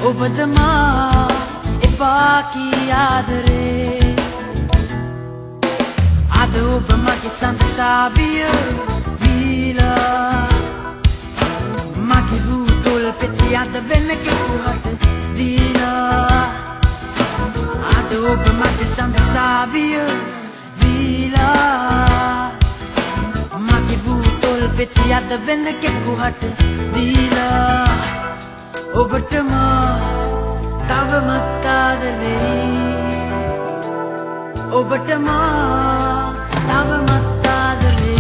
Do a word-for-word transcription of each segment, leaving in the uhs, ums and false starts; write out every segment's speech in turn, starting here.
ඔබදමා එපා කී ආදරේ අද ඔබ මගේ සඳසාවිය වීලා මගේ වූ තොල් පෙති අද වෙන කෙකුහට දීලා අද ඔබ මගේ සඳසාවිය වීලා මගේ වූ තොල් පෙති අද වෙන කෙකුහට දීලා ඔබටම තවමත් ආදරේ ඔබටම තවමත් ආදරේ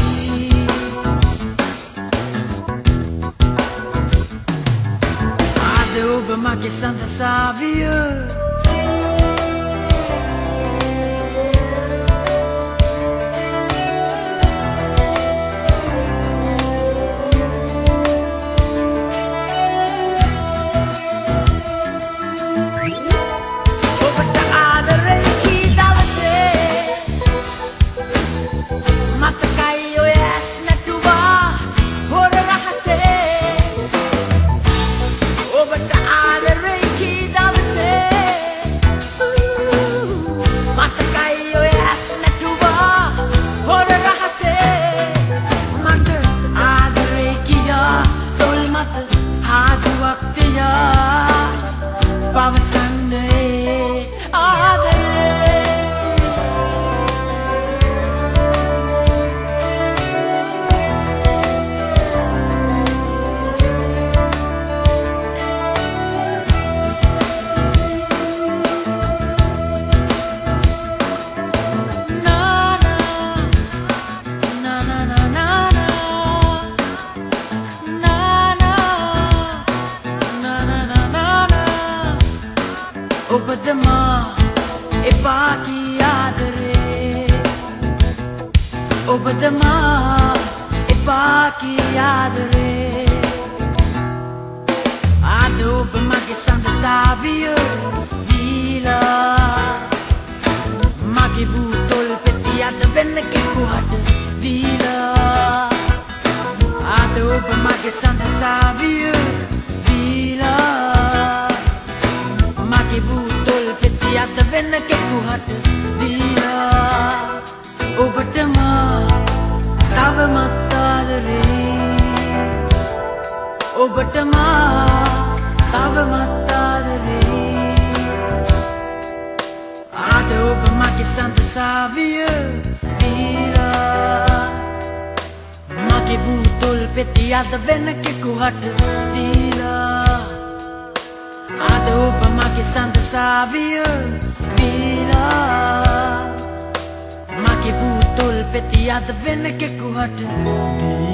අද ඔබ මගේ සඳසාවිය ඔබදමා එපා කී ආදරේ ඔබදමා එපා කී ආදරේ අද ඔබ මගේ සඳසාවිය වීලා මගේ වූ තොල් පෙති අද වෙන කෙකුහට දීලා අද ඔබ මගේ සඳසාවිය වීලා මගේ වූ තොල් පෙති අද වෙන කෙකුහට දීලා ඔබටම තවමත් ආදරේ ඔබටම තවමත් ආදරේ අද ඔබ මගේ සඳසාවිය දීලා මගේ වූ තොල් පෙති අද වෙන කෙකුහට දීලා අද ඔබ මගේ සඳසාවිය දීලා මගේ වූ තොල් පෙති අද වෙන කෙකුහට දීලා